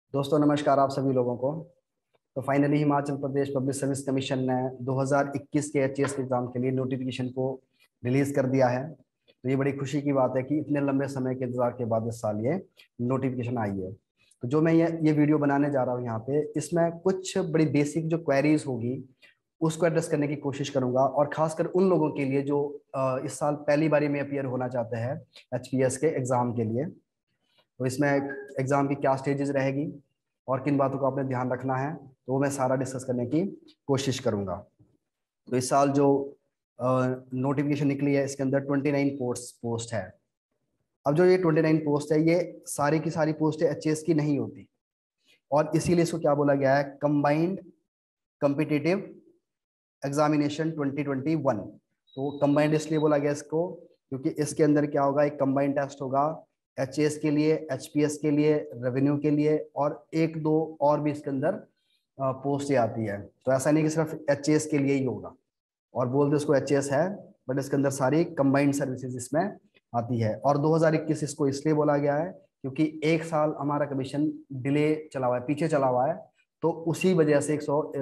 दोस्तों नमस्कार आप सभी लोगों को। तो finally Himachal Pradesh public service commission ने 2021 के एचएएस के एग्जाम के लिए नोटिफिकेशन को रिलीज कर दिया है। तो ये बड़ी खुशी की बात है कि इतने लंबे समय के इंतजार के बाद इस साल ये नोटिफिकेशन आई है। तो जो मैं ये वीडियो बनाने जा रहा हूँ यहाँ पे, इसमें कुछ बड़ी बेसिक जो क्वेरीज होगी उसको एड्रेस करने की कोशिश करूंगा, और खासकर उन लोगों के लिए जो इस साल पहली बारी में अपियर होना चाहते हैं एचपीएस के एग्जाम के लिए। तो इसमें एग्जाम की क्या स्टेजेस रहेगी और किन बातों को आपने ध्यान रखना है, तो वो मैं सारा डिस्कस करने की कोशिश करूंगा। तो इस साल जो नोटिफिकेशन निकली है इसके अंदर 29 पोस्ट है। अब जो ये 29 पोस्ट है ये सारी की सारी पोस्ट एचएएस की नहीं होती, और इसीलिए इसको क्या बोला गया है, कंबाइंड कॉम्पिटिटिव एग्जामिनेशन 2021। तो कंबाइंड इसलिए बोला गया इसको क्योंकि इसके अंदर क्या होगा, एक कंबाइंड टेस्ट होगा एचएएस के लिए, एचपीएस के लिए, रेवेन्यू के लिए, और एक दो और भी इसके अंदर पोस्ट आती है। तो ऐसा नहीं कि सिर्फ एचएएस के लिए ही होगा और बोल दे उसको एचएएस है, बट इसके अंदर सारी कंबाइंड सर्विसेज इसमें आती है। और 2021 इसको इसलिए बोला गया है क्योंकि एक साल हमारा कमीशन डिले चला हुआ है, पीछे चला हुआ है। तो उसी वजह से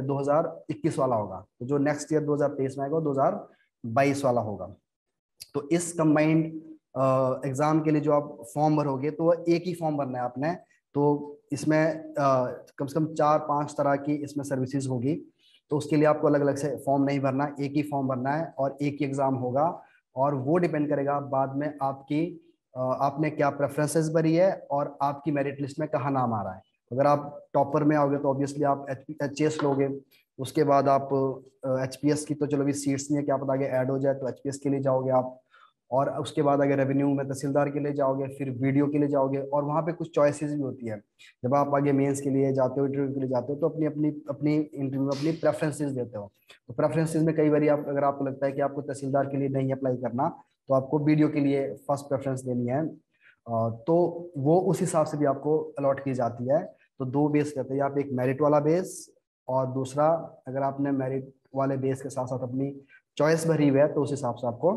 2021 वाला होगा, तो जो नेक्स्ट ईयर 2023 में आएगा 2022 वाला होगा। तो इस कंबाइंड एग्जाम के लिए जो आप फॉर्म भरोगे तो वह एक ही फॉर्म भरना है आपने। तो इसमें कम से कम 4-5 तरह की इसमें सर्विसेज होगी, तो उसके लिए आपको अलग अलग से फॉर्म नहीं भरना, एक ही फॉर्म भरना है और एक ही एग्जाम होगा। और वो डिपेंड करेगा बाद में आपकी आपने क्या प्रेफरेंसेस भरी है और आपकी मेरिट लिस्ट में कहाँ नाम आ रहा है। अगर आप टॉपर में आओगे तो ऑब्वियसली आप एचएएस लोगे, उसके बाद आप एचपीएस की तो चलो अभी सीट्स नहीं है, क्या पता आगे ऐड हो जाए तो एचपीएस के लिए जाओगे आप। और उसके बाद अगर रेवेन्यू में तहसीलदार के लिए जाओगे, फिर वीडियो के लिए जाओगे, और वहाँ पे कुछ चॉइसेस भी होती है। जब आप आगे मेंस के लिए जाते हो, इंटरव्यू के लिए जाते हो, तो अपनी अपनी अपनी इंटरव्यू में अपनी प्रेफरेंसेस देते हो। तो प्रेफरेंसेस में कई बार आप, अगर आपको लगता है कि आपको तहसीलदार के लिए नहीं अप्लाई करना, तो आपको वीडियो के लिए फर्स्ट प्रेफरेंस देनी है। तो वो उस हिसाब से भी आपको अलॉट की जाती है। तो दो बेस रहते हैं, आप एक मेरिट वाला बेस, और दूसरा अगर आपने मेरिट वाले बेस के साथ साथ अपनी चॉइस भरी हुई है तो उस हिसाब से आपको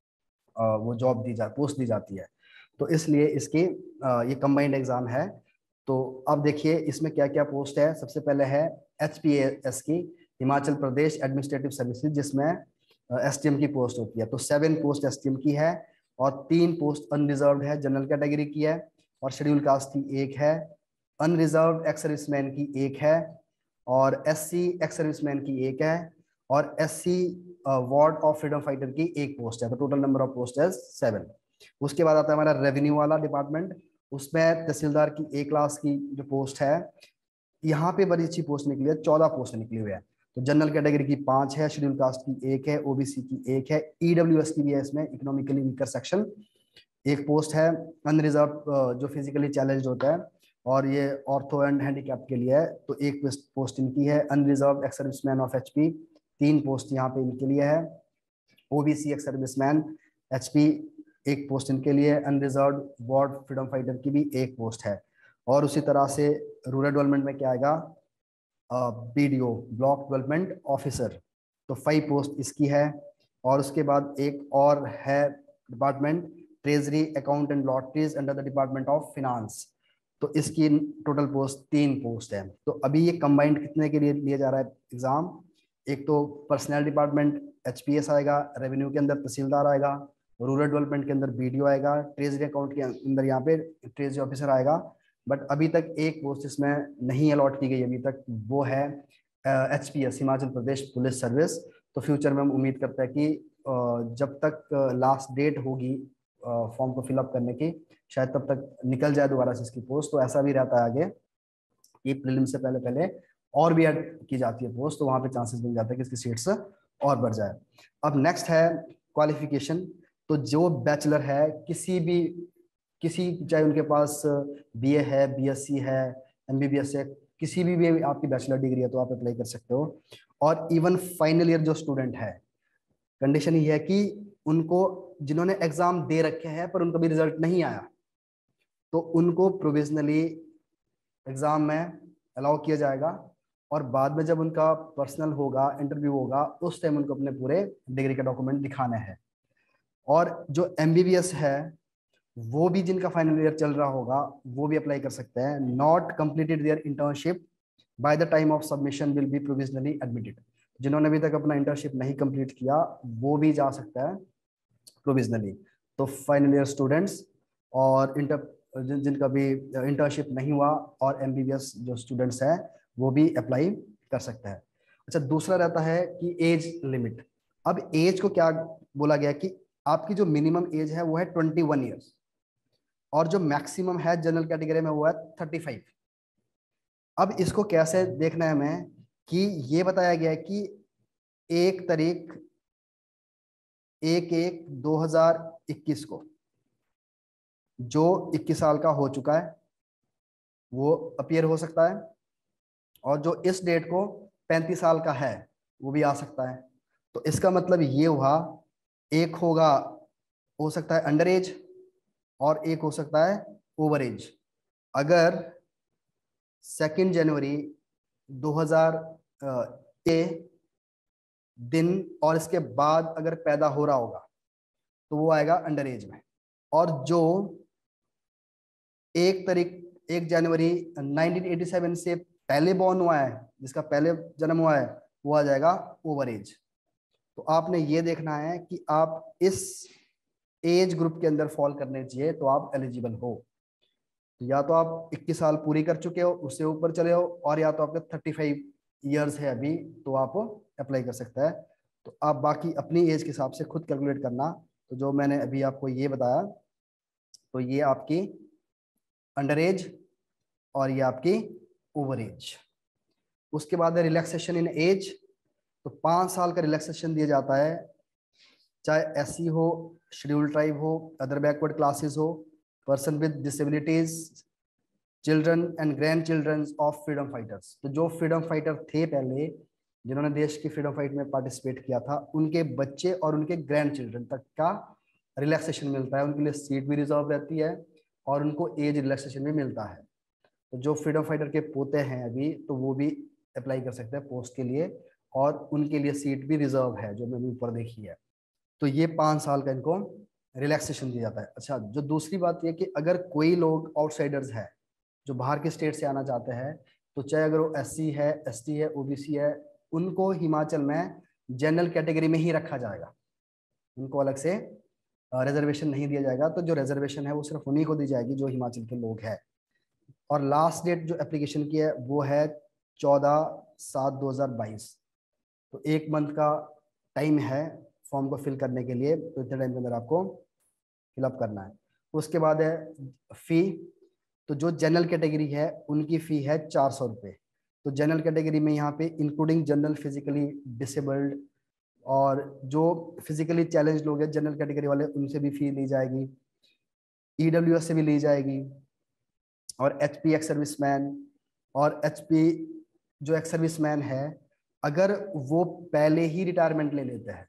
वो जॉब दी जा पोस्ट दी जाती है। तो इसलिए इसकी ये कंबाइंड एग्जाम है। तो अब देखिए इसमें क्या क्या पोस्ट है। सबसे पहले है एचपीएस की, हिमाचल प्रदेश एडमिनिस्ट्रेटिव सर्विसेज, जिसमें एसटीएम की पोस्ट होती है। तो 7 पोस्ट एसटीएम की है, और 3 पोस्ट अनरिजर्व है, जनरल कैटेगरी की है, और शेड्यूल कास्ट की एक है, अनरिजर्व एक्स सर्विसमैन की एक है, और एससी एक्स सर्विसमैन की एक है, और SC ward of freedom fighter की एक पोस्ट है। तो टोटल नंबर ऑफ पोस्ट है 7। उसके बाद आता है हमारा रेवेन्यू वाला डिपार्टमेंट। उसमें तहसीलदार की ए क्लास की जो पोस्ट है, यहाँ पे बड़ी अच्छी पोस्ट निकली है, 14 पोस्ट निकली हुई है। तो जनरल कैटेगरी की 5 है, शेड्यूल कास्ट की एक है, ओबीसी की एक है, ईडब्ल्यूएस की भी है, इसमें इकोनॉमिकली वीकर सेक्शन एक पोस्ट है, अनरिजर्व जो फिजिकली चैलेंज होता है, और ये ऑर्थो एंड हैंडीकैप के लिए है, तो एक पोस्ट इनकी है। Unreserve ex serviceman of HP, 3 post यहाँ पे इनके लिए है। ओबीसी एक्स सर्विसमैन एचपी, एक पोस्ट इनके लिए। अनरिजर्व वार्ड फ्रीडम फाइटर की भी एक पोस्ट है। और उसी तरह से रूरल डेवलपमेंट में क्या आएगा, बीडीओ ब्लॉक डेवलपमेंट ऑफिसर, तो 5 पोस्ट इसकी है। और उसके बाद एक और है department, treasury account and lotteries under the department of finance, तो इसकी टोटल पोस्ट 3 पोस्ट है। तो अभी ये कंबाइंड कितने के लिए लिया जा रहा है एग्जाम, एक तो पर्सनल डिपार्टमेंट एचपीएस आएगा, रेवेन्यू के अंदर तहसीलदार आएगा, रूरल डेवलपमेंट के अंदर बीडीओ आएगा, ट्रेजरी अकाउंट के अंदर यहाँ पे ट्रेजरी ऑफिसर आएगा। बट अभी तक एक पोस्ट इसमें नहीं अलॉट की गई अभी तक, वो है HPS, Himachal Pradesh police service. तो फ्यूचर में हम उम्मीद करते हैं कि जब तक लास्ट डेट होगी फॉर्म को फिलअप करने की, शायद तब तक निकल जाए दोबारा से इसकी पोस्ट। तो ऐसा भी रहता है आगे कि प्रीलिम से पहले पहले और भी ऐड की जाती है पोस्ट, तो वहां पे चांसेस मिल जाते हैं कि इसकी सीट्स और बढ़ जाए। अब नेक्स्ट है क्वालिफिकेशन। तो जो बैचलर है, किसी चाहे उनके पास बीए है, बीएससी है, एमबीबीएस है, किसी भी आपकी बैचलर डिग्री है तो आप अप्लाई कर सकते हो। और इवन फाइनल ईयर जो स्टूडेंट है, कंडीशन ये है कि उनको, जिन्होंने एग्जाम दे रखे हैं पर उनका भी रिजल्ट नहीं आया, तो उनको प्रोविजनली एग्जाम में अलाउ किया जाएगा, और बाद में जब उनका पर्सनल होगा, इंटरव्यू होगा, उस टाइम उनको अपने पूरे डिग्री के डॉक्यूमेंट दिखाने हैं। और जो एमबीबीएस है वो भी जिनका फाइनल ईयर चल रहा होगा वो भी अप्लाई कर सकते हैं। Not completed their internship by the time of submission will be provisionally admitted. जिन्होंने अभी तक अपना इंटर्नशिप नहीं कंप्लीट किया वो भी जा सकता है प्रोविजनली। तो फाइनल ईयर स्टूडेंट्स और जिनका भी इंटर्नशिप नहीं हुआ और एमबीबीएस जो स्टूडेंट्स हैं वो भी अप्लाई कर सकते हैं। अच्छा, दूसरा रहता है कि एज लिमिट। अब एज को क्या बोला गया कि आपकी जो मिनिमम एज है वो है 21 ईयर्स और जो मैक्सिमम है जनरल कैटेगरी में वो है 35। अब इसको कैसे देखना है हमें कि ये बताया गया है कि 1 तारीख 1/1/2021 को जो 21 साल का हो चुका है वो अपीयर हो सकता है और जो इस डेट को 35 साल का है वो भी आ सकता है। तो इसका मतलब ये हुआ, एक होगा हो सकता है अंडर एज और एक हो सकता है ओवर एज। अगर 2 जनवरी 2000 के दिन और इसके बाद अगर पैदा हो रहा होगा तो वो आएगा अंडर एज में। और जो 1 जनवरी 1987 से पहले बॉर्न हुआ है, जिसका पहले जन्म हुआ है, वो आ जाएगा ओवर एज। तो आपने ये देखना है कि आप इस एज ग्रुप के अंदर फॉल करने चाहिए तो आप एलिजिबल हो। तो या तो आप 21 साल पूरी कर चुके हो, उससे ऊपर चले हो, और या तो आपके 35 ईयर्स है अभी तो आप अप्लाई कर सकते हैं। तो आप बाकी अपनी एज के हिसाब से खुद कैलकुलेट करना। तो जो मैंने अभी आपको ये बताया तो ये आपकी अंडर एज और ये आपकी ओवर एज। उसके बाद है रिलैक्सेशन इन एज। तो 5 साल का रिलैक्सेशन दिया जाता है, चाहे एससी हो, शेड्यूल ट्राइब हो, अदर बैकवर्ड क्लासेस हो, person with disabilities, children and grand children of freedom fighters. तो जो फ्रीडम फाइटर थे पहले, जिन्होंने देश की फ्रीडम फाइट में पार्टिसिपेट किया था, उनके बच्चे और उनके ग्रैंड चिल्ड्रन तक का रिलैक्सेशन मिलता है। उनके लिए सीट भी रिजर्व रहती है और उनको एज रिलैक्सेशन भी मिलता है। तो जो फ्रीडम फाइटर के पोते हैं अभी, तो वो भी अप्लाई कर सकते हैं पोस्ट के लिए और उनके लिए सीट भी रिजर्व है जो मैंने ऊपर देखी है। तो ये 5 साल का इनको रिलैक्सेशन दिया जाता है। अच्छा, जो दूसरी बात ये कि अगर कोई लोग आउटसाइडर्स है जो बाहर के स्टेट से आना चाहते हैं, तो चाहे अगर वो एससी है, एसटी है, ओबीसी है, उनको हिमाचल में जनरल कैटेगरी में ही रखा जाएगा। उनको अलग से रिजर्वेशन नहीं दिया जाएगा। तो जो रिजर्वेशन है वो सिर्फ उन्हीं को दी जाएगी जो हिमाचल के लोग हैं। और लास्ट डेट जो एप्लीकेशन की है वो है 14/7/2022। तो 1 मंथ का टाइम है फॉर्म को फिल करने के लिए। तो इतने टाइम के अंदर आपको फिलअप करना है। उसके बाद है फी। तो जो जनरल कैटेगरी है उनकी फी है 400 रुपये। तो जनरल कैटेगरी में यहाँ पे इंक्लूडिंग जनरल फिजिकली डिसेबल्ड और जो फिजिकली चैलेंज लोग हैं जनरल कैटेगरी वाले, उनसे भी फी ली जाएगी, ईडब्ल्यूएस से भी ली जाएगी, और एचपी एक्स सर्विसमैन और एचपी जो एक्स सर्विसमैन है, अगर वो पहले ही रिटायरमेंट ले लेते हैं,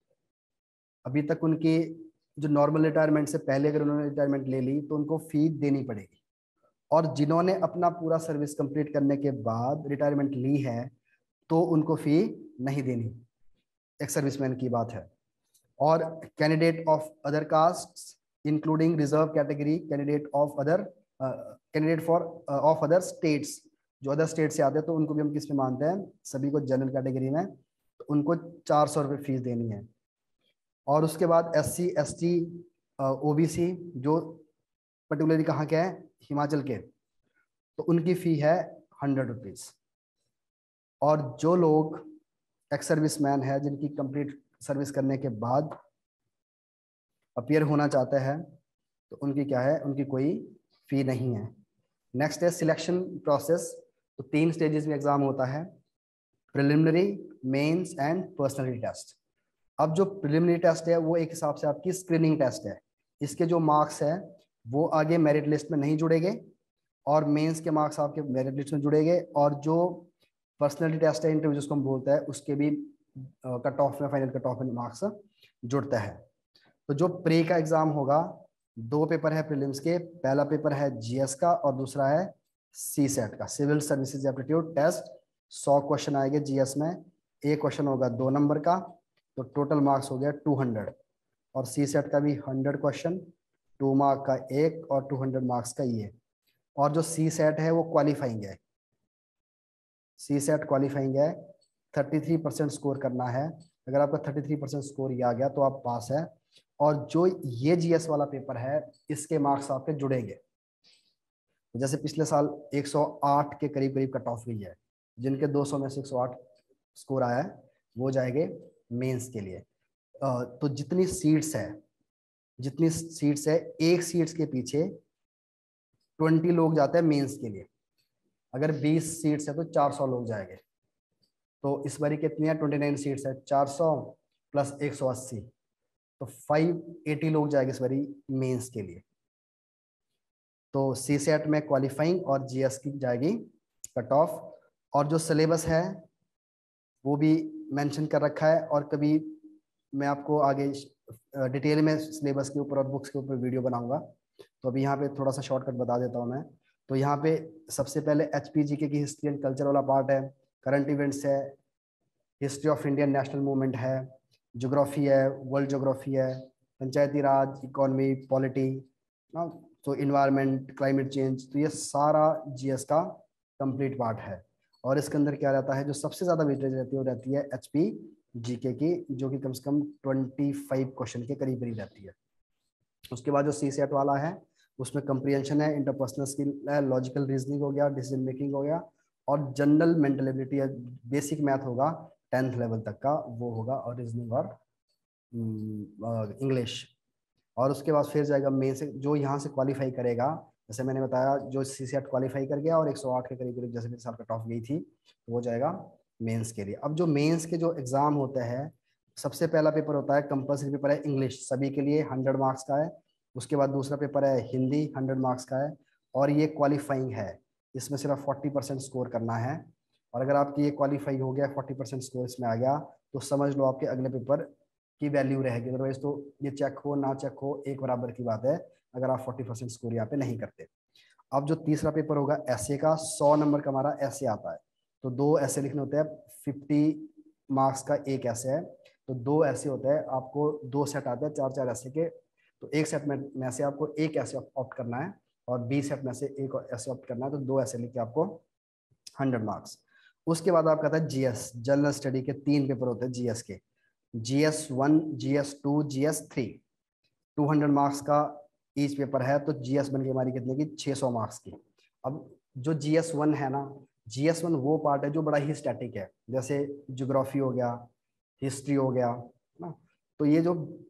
अभी तक उनकी जो नॉर्मल रिटायरमेंट से पहले अगर उन्होंने रिटायरमेंट ले ली तो उनको फी देनी पड़ेगी। और जिन्होंने अपना पूरा सर्विस कंप्लीट करने के बाद रिटायरमेंट ली है तो उनको फी नहीं देनी। एक्स सर्विसमैन की बात है। और candidate of other caste including reserve category, candidate for of other states, जो अदर स्टेट से आते हैं तो उनको भी हम किस में मानते हैं, सभी को जनरल कैटेगरी में। तो उनको 400 रुपये फीस देनी है। और उसके बाद एससी, एसटी, ओबीसी जो पर्टिकुलरली कहाँ के हैं, हिमाचल के, तो उनकी फी है 100 रुपीज़। और जो लोग एक्स सर्विसमैन है जिनकी कंप्लीट सर्विस करने के बाद अपीयर होना चाहते हैं तो उनकी क्या है, उनकी कोई फी नहीं है। नेक्स्ट है सिलेक्शन प्रोसेस। तो 3 स्टेजेस में एग्जाम होता है, preliminary, mains and personality test. अब जो प्रिलिमिनरी टेस्ट है वो एक हिसाब से आपकी स्क्रीनिंग टेस्ट है। इसके जो मार्क्स है वो आगे मेरिट लिस्ट में नहीं जुड़ेंगे और मेंस के मार्क्स आपके मेरिट लिस्ट में जुड़ेंगे। और जो पर्सनैलिटी टेस्ट है, इंटरव्यू जिसको हम बोलते हैं, उसके भी कट ऑफ में, फाइनल कट ऑफ में मार्क्स जुड़ता है। तो जो प्री का एग्जाम होगा, 2 पेपर है प्रीलिम्स के। पहला पेपर है जीएस का और दूसरा है सी सेट का, civil services aptitude test. 100 question आएंगे जीएस में, एक क्वेश्चन होगा 2 नंबर का, तो टोटल मार्क्स हो गया 200। और सी सेट का भी 100 क्वेश्चन, 2 मार्क का एक और 200 मार्क्स का ये। और जो सी सेट है वो क्वालिफाइंग है, सी सेट क्वालिफाइंग है, 33% स्कोर करना है। अगर आपका 33% स्कोर ये आ गया तो आप पास है। और जो ये जीएस वाला पेपर है इसके मार्क्स आपके जुड़ेंगे। जैसे पिछले साल 108 के करीब करीब कट ऑफ हुई है, जिनके 200 में से 108 स्कोर आया है वो जाएंगे मेंस के लिए। तो जितनी सीट्स है, एक सीट्स के पीछे 20 लोग जाते हैं मेंस के लिए। अगर 20 सीट्स है तो 400 लोग जाएंगे। तो इस बारी कितनी है, 29 सीट्स है, 400 प्लस 180, तो 580 लोग जाएंगे इस बारी मेंस के लिए। तो सी सेट में क्वालिफाइंग और जीएस की जाएगी कट ऑफ। और जो सिलेबस है वो भी मेंशन कर रखा है, और कभी मैं आपको आगे डिटेल में सिलेबस के ऊपर और बुक्स के ऊपर वीडियो बनाऊंगा। तो अभी यहाँ पे थोड़ा सा शॉर्टकट बता देता हूँ मैं। तो यहाँ पे सबसे पहले एचपीजीके की हिस्ट्री एंड कल्चर वाला पार्ट है, करंट इवेंट्स है, history of Indian national movement है, ज्योग्राफी है, वर्ल्ड ज्योग्राफी है, पंचायती राज, इकोनॉमी, पॉलिटी, तो इन्वायरमेंट, क्लाइमेट चेंज, तो ये सारा जीएस का कंप्लीट पार्ट है। और इसके अंदर क्या रहता है, जो सबसे ज्यादा वेटेज रहती है वो रहती है एचपी जीके की, जो कि कम से कम 25 क्वेश्चन के करीब करीब रहती है। उसके बाद जो सी सेट वाला है उसमें कंप्रीहेंशन है, इंटरपर्सनल स्किल है, लॉजिकल रीजनिंग हो गया, डिसीजन मेकिंग हो गया, और जनरल मेंटल एबिलिटी है, बेसिक मैथ होगा 10th लेवल तक का वो होगा, और रीजनिंग और इंग्लिश। और उसके बाद फिर जाएगा मेन से, जो यहाँ से क्वालिफाई करेगा, जैसे मैंने बताया जो सी सेट क्वालिफाई कर गया और 108 के करीब करीब जैसे मेरे साल कट ऑफ गई थी, तो वो जाएगा मेंस के लिए। अब जो मेंस के जो एग्जाम होते हैं, सबसे पहला पेपर होता है कंपल्सरी पेपर है इंग्लिश, सभी के लिए 100 मार्क्स का है। उसके बाद दूसरा पेपर है हिंदी, 100 मार्क्स का है, और ये क्वालिफाइंग है, इसमें सिर्फ 40% स्कोर करना है। और अगर आपकी ये क्वालिफाई हो गया, 40% स्कोर इसमें आ गया, तो समझ लो आपके अगले पेपर की वैल्यू रहेगी। अदरवाइज तो ये चेक हो ना चेक हो एक बराबर की बात है, अगर आप 40% स्कोर यहाँ पे नहीं करते। अब जो तीसरा पेपर होगा ऐसे का, 100 नंबर का हमारा ऐसे आता है। तो 2 ऐसे लिखने होते हैं, 50 मार्क्स का एक ऐसे है, तो 2 ऐसे होते हैं, आपको 2 सेट आते हैं 4-4 ऐसे के। तो एक सेट में से आपको एक ऐसे ऑप्ट करना है, और 20 सेट में से एक ऐसे ऑप्ट करना है, तो 2 ऐसे लिख के आपको 100 मार्क्स। उसके बाद आपका आता है जीएस, जनरल स्टडी के 3 पेपर होते हैं जीएस के, GS1, GS2, GS3, 200 मार्क्स का ईच पेपर है। तो जीएस बन के हमारी कितने की, 600 मार्क्स की। अब जो GS1 है ना, GS1 वो पार्ट है जो बड़ा ही स्टैटिक है, जैसे ज्योग्राफी हो गया, हिस्ट्री हो गया ना, तो ये जो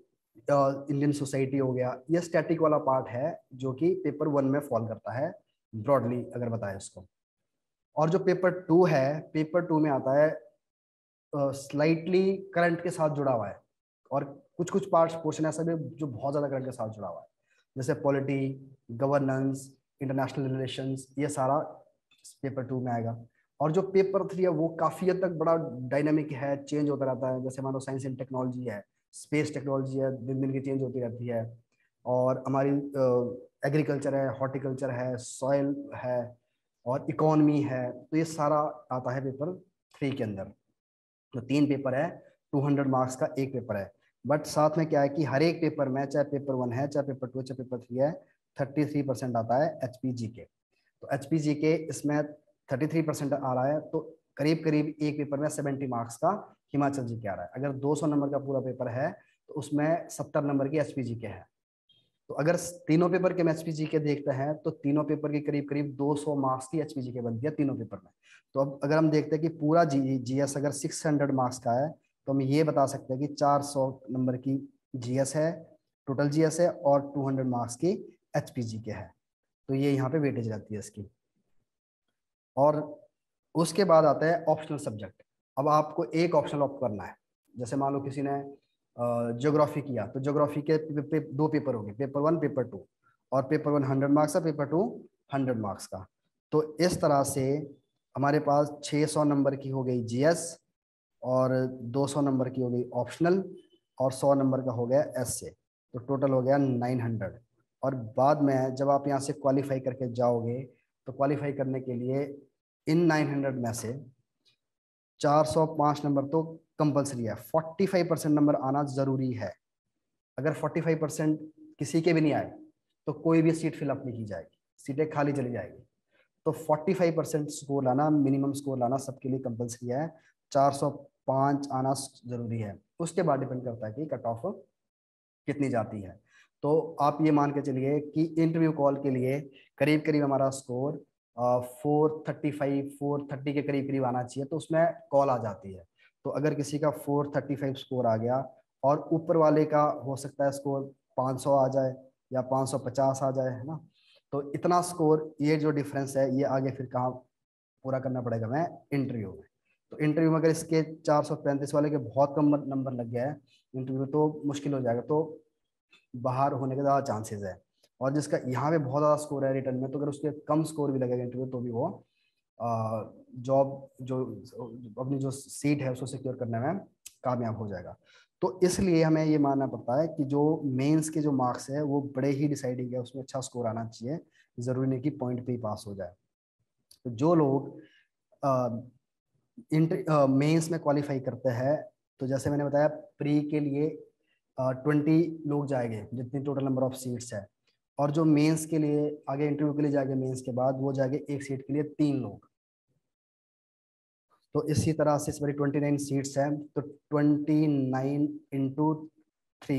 इंडियन सोसाइटी हो गया, ये स्टैटिक वाला पार्ट है जो कि पेपर 1 में फॉल करता है, ब्रॉडली अगर बताएं इसको। और जो पेपर 2 है, पेपर 2 में आता है स्लाइटली करंट के साथ जुड़ा हुआ है, और कुछ कुछ पार्ट्स पोर्शन ऐसा भी जो बहुत ज्यादा करंट के साथ जुड़ा हुआ है, जैसे पॉलिटी, गवर्नेंस, इंटरनेशनल रिलेशंस, ये सारा पेपर 2 में आएगा। और जो पेपर 3 है वो काफी हद तक बड़ा डायनामिक है, चेंज होता रहता है। जैसे मानो साइंस एंड टेक्नोलॉजी है, स्पेस टेक्नोलॉजी है, दिन दिन की चेंज होती रहती है। और हमारी एग्रीकल्चर है, हॉर्टिकल्चर है, सॉइल है, और इकोनॉमी है, तो ये सारा आता है पेपर 3 के अंदर। तो 3 पेपर है, 200 मार्क्स का एक पेपर है। बट साथ में क्या है कि हर एक पेपर में, चाहे पेपर 1 है, चाहे पेपर 2, चाहे पेपर 3 है, 33% आता है एचपीजी के। तो एचपीजी के इसमें 33% आ रहा है, तो करीब करीब एक पेपर में 70 मार्क्स का हिमाचल जी के आ रहा है। अगर 200 नंबर का पूरा पेपर है तो उसमें 70 नंबर की एचपीजी के है। तो अगर तीनों पेपर के हम एचपीजी के देखते हैं तो तीनों पेपर की करीब करीब 200 मार्क्स की एचपीजी के बनती है तीनों पेपर में। तो अब अगर हम देखते हैं कि पूरा जीएस अगर 600 मार्क्स का है, तो हम ये बता सकते हैं कि 400 नंबर की जीएस है, टोटल जीएस है, और 200 मार्क्स की एचपीजी के है। तो ये यहाँ पे वेटेज रहती है इसकी। और उसके बाद आता है ऑप्शनल सब्जेक्ट। अब आपको एक ऑप्शनल ऑप्ट करना है। जैसे मान लो किसी ने ज्योग्राफी किया, तो ज्योग्राफी के 2 पेपर हो गए, पेपर 1, पेपर 2, और पेपर 1 100 मार्क्स का, पेपर 2 100 मार्क्स का। तो इस तरह से हमारे पास 600 नंबर की हो गई जीएस, और 200 नंबर की हो गई ऑप्शनल, और 100 नंबर का हो गया एसए, तो टोटल हो गया 900। और बाद में जब आप यहाँ से क्वालिफाई करके जाओगे, तो क्वालिफाई करने के लिए इन 900 में से 405 नंबर तो कंपलसरी है, 45% नंबर आना जरूरी है। अगर 45% किसी के भी नहीं आए तो कोई भी सीट फिलअप नहीं की जाएगी, सीटें खाली चली जाएगी। तो 45% स्कोर लाना, मिनिमम स्कोर लाना सबके लिए कंपलसरी है। 405 आना जरूरी है। उसके बाद डिपेंड करता है कि कट ऑफ कितनी जाती है। तो आप ये मान के चलिए कि इंटरव्यू कॉल के लिए करीब करीब हमारा स्कोर 435 430 के करीब करीब आना चाहिए, तो उसमें कॉल आ जाती है। तो अगर किसी का 435 स्कोर आ गया और ऊपर वाले का हो सकता है स्कोर 500 आ जाए या 550 आ जाए, है ना। तो इतना स्कोर, ये जो डिफरेंस है, ये आगे फिर कहाँ पूरा करना पड़ेगा मैं, इंटरव्यू में। तो इंटरव्यू में अगर इसके 435 वाले के बहुत कम नंबर लग गया है इंटरव्यू, तो मुश्किल हो जाएगा, तो बाहर होने के ज़्यादा चांसेस है। और जिसका यहाँ पे बहुत ज़्यादा स्कोर है रिटर्न में, तो अगर उसके कम स्कोर भी लगेगा इंटरव्यू, तो भी वो जॉब जो अपनी जो सीट है उसको सिक्योर करने में कामयाब हो जाएगा। तो इसलिए हमें ये मानना पड़ता है कि जो मेंस के जो मार्क्स है वो बड़े ही डिसाइडिंग है, उसमें अच्छा स्कोर आना चाहिए, जरूरी नहीं कि पॉइंट पे ही पास हो जाए। तो जो लोग इंटर मेंस में क्वालिफाई करते हैं, तो जैसे मैंने बताया प्री के लिए 20 लोग जाएंगे, जितनी टोटल नंबर ऑफ सीट्स है। और जो मेंस के लिए आगे इंटरव्यू के लिए जाएंगे, मेंस के बाद वो जाएंगे एक सीट के लिए 3 लोग। तो इसी तरह से इस बारी 29 सीट्स हैं, तो 29 × 3,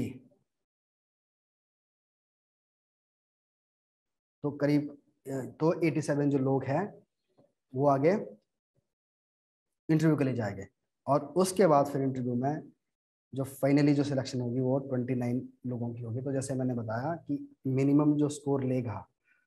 तो करीब तो 87 जो लोग हैं वो आगे इंटरव्यू के लिए जाएंगे। और उसके बाद फिर इंटरव्यू में जो फाइनली जो सिलेक्शन होगी वो 29 लोगों की होगी। तो जैसे मैंने बताया कि मिनिमम जो स्कोर लेगा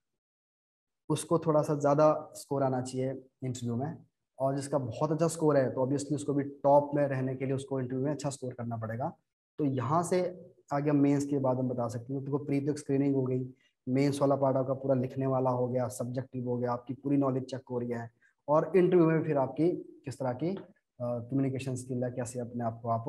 उसको थोड़ा सा ज़्यादा स्कोर आना चाहिए इंटरव्यू में, और जिसका बहुत अच्छा स्कोर है तो ऑब्वियसली उसको भी टॉप में रहने के लिए उसको इंटरव्यू में अच्छा स्कोर करना पड़ेगा। तो यहाँ से आगे हम मेंस के बाद हम बता सकते हैं, तो प्री तक स्क्रीनिंग हो गई, मेंस वाला पार्ट आपका पूरा लिखने वाला हो गया, सब्जेक्टिव हो गया, आपकी पूरी नॉलेज चेक हो रही है। और इंटरव्यू में फिर आपकी किस तरह की कम्युनिकेशन स्किल है, कैसे अपने आप को आप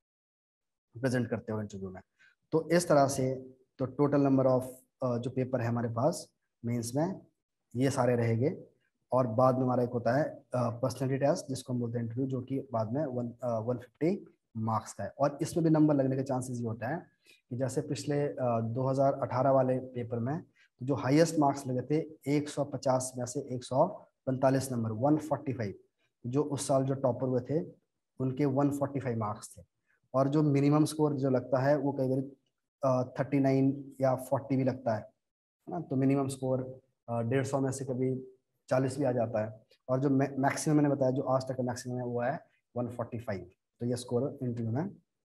प्रेजेंट करते हो इंटरव्यू में। तो इस तरह से तो टोटल नंबर ऑफ जो पेपर है हमारे पास मेंस में ये सारे रहेंगे। और बाद में हमारा एक होता है पर्सनैलिटी टेस्ट, जिसको हम बोलते हैं इंटरव्यू, जो कि बाद में 150 मार्क्स का है। और इसमें भी नंबर लगने के चांसेस ये होता है कि जैसे पिछले 2018 वाले पेपर में जो हाईएस्ट मार्क्स लगे थे 150 में से 145 नंबर, 145, जो उस साल जो टॉपर हुए थे उनके 145 मार्क्स थे। और जो मिनिमम स्कोर जो लगता है वो कई बार 39 या 40 भी लगता है ना। तो मिनिमम स्कोर 150 में से कभी 40 भी आ जाता है। और जो मैक्सिमम मैंने बताया, जो आज तक का मैक्सिमम है वो है 145। तो ये स्कोर इंटरव्यू में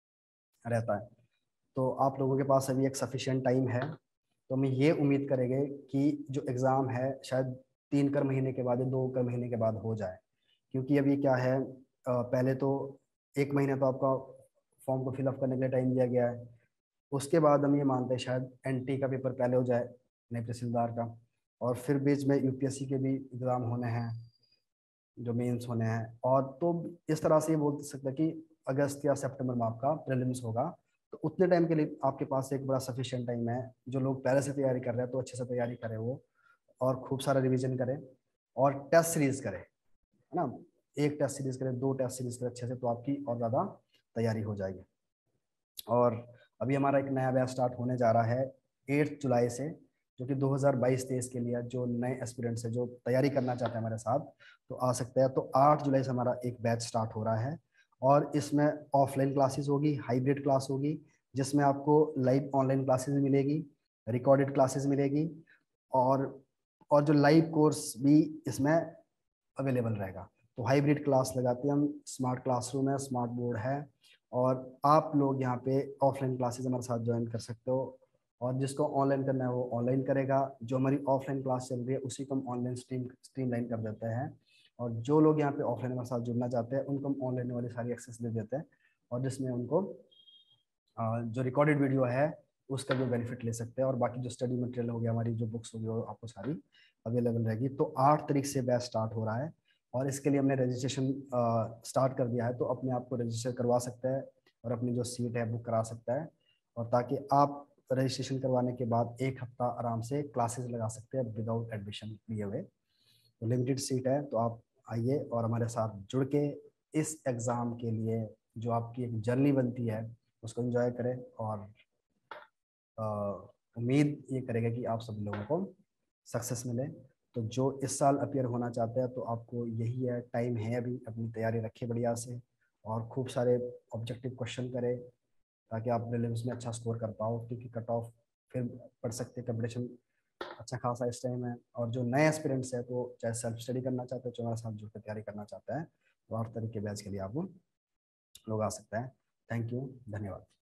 रहता है। तो आप लोगों के पास अभी एक सफिशिएंट टाइम है, तो हम ये उम्मीद करेंगे कि जो एग्ज़ाम है शायद 3 महीने के बाद या 2 महीने के बाद हो जाए। क्योंकि अभी क्या है, पहले तो 1 महीना तो आपका फॉर्म को फिलअप करने के लिए टाइम दिया गया है। उसके बाद हम ये मानते हैं शायद एनटी का पेपर पहले हो जाए, नए तहसीलदार का, और फिर बीच में यूपीएससी के भी एग्ज़ाम होने हैं, जो मेंस होने हैं। और तो इस तरह से ये बोल सकते हैं कि अगस्त या सितंबर में आपका प्रीलिम्स होगा। तो उतने टाइम के लिए आपके पास एक बड़ा सफिशिएंट टाइम है। जो लोग पहले से तैयारी कर रहे हैं तो अच्छे से तैयारी करें वो, और खूब सारा रिवीजन करें और टेस्ट सीरीज करें, है ना। एक टेस्ट सीरीज करें, 2 टेस्ट सीरीज करें अच्छे से, तो आपकी और ज़्यादा तैयारी हो जाएगी। और अभी हमारा एक नया बैच स्टार्ट होने जा रहा है 8 जुलाई से, जो कि 2022-23 के लिए जो नए एस्पिरेंट्स हैं जो तैयारी करना चाहते हैं हमारे साथ, तो आ सकते हैं। तो 8 जुलाई से हमारा एक बैच स्टार्ट हो रहा है, और इसमें ऑफलाइन क्लासेस होगी, हाइब्रिड क्लास होगी, जिसमें आपको लाइव ऑनलाइन क्लासेस मिलेगी, रिकॉर्डेड क्लासेस मिलेगी, और जो लाइव कोर्स भी इसमें अवेलेबल रहेगा। तो हाइब्रिड क्लास लगाते हैं हम, स्मार्ट क्लासरूम है, स्मार्ट बोर्ड है, और आप लोग यहाँ पे ऑफलाइन क्लासेस हमारे साथ ज्वाइन कर सकते हो। और जिसको ऑनलाइन करना है वो ऑनलाइन करेगा, जो हमारी ऑफलाइन क्लास चल रही है उसी को हम ऑनलाइन स्ट्रीमलाइन कर देते हैं। और जो लोग यहाँ पे ऑफलाइन हमारे साथ जुड़ना चाहते हैं उनको हम ऑनलाइन वाली सारी एक्सेस दे देते हैं, और जिसमें उनको जो रिकॉर्डेड वीडियो है उसका भी बेनिफिट ले सकते हैं। और बाकी जो स्टडी मटेरियल हो गया, हमारी जो बुक्स होगी, वो आपको सारी अवेलेबल रहेगी। तो 8 तारीख से बैच स्टार्ट हो रहा है, और इसके लिए हमने रजिस्ट्रेशन स्टार्ट कर दिया है। तो अपने आप को रजिस्टर करवा सकते हैं और अपनी जो सीट है बुक करा सकता है, और ताकि आप रजिस्ट्रेशन करवाने के बाद 1 हफ्ता आराम से क्लासेस लगा सकते हैं विदाउट एडमिशन लिए हुए। तो लिमिटेड सीट है, तो आप आइए और हमारे साथ जुड़ के इस एग्ज़ाम के लिए जो आपकी एक जर्नी बनती है उसको एंजॉय करें, और उम्मीद ये करेगा कि आप सब लोगों को सक्सेस मिले। तो जो इस साल अपीयर होना चाहते हैं तो आपको यही है, टाइम है अभी, अपनी तैयारी रखें बढ़िया से और खूब सारे ऑब्जेक्टिव क्वेश्चन करें ताकि आप प्रीलिम्स में अच्छा स्कोर कर पाओ, क्योंकि कट ऑफ फिर पढ़ सकते, कंपटीशन अच्छा खासा इस टाइम है। और जो नए एस्पिरेंट्स है तो चाहे सेल्फ स्टडी करना चाहते हैं, चाहे हमारे साथ जुड़कर तैयारी करना चाहता है, तो हर तरह के बैच के लिए आप लोग आ सकते हैं। थैंक यू, धन्यवाद।